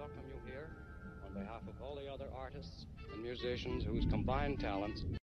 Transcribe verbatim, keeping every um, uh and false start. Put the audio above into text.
welcome you here on behalf of all the other artists and musicians whose combined talents